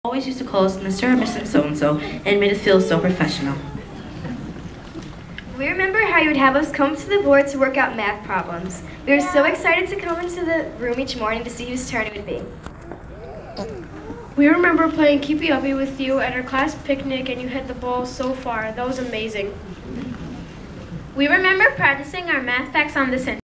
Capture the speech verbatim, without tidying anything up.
Always used to call us Mister or Missus So-and-so and made us feel so professional. We remember how you would have us come to the board to work out math problems. We were so excited to come into the room each morning to see whose turn it would be. We remember playing keepy uppy with you at our class picnic and you hit the ball so far. That was amazing. We remember practicing our math facts on the center.